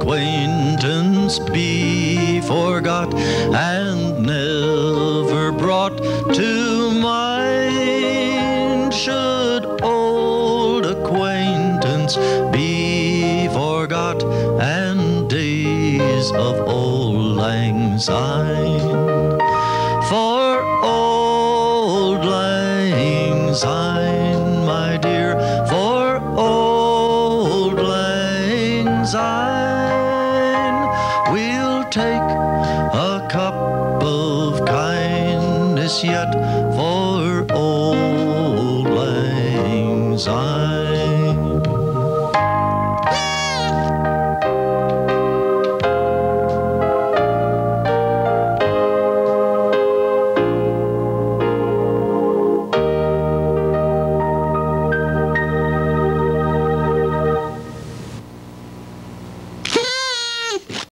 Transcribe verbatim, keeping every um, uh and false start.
acquaintance be forgot and never brought to mind? Should old acquaintance be forgot and days of old lang syne? For old lang syne, my dear, for old lang syne, we'll take a cup of kindness yet for old lang syne.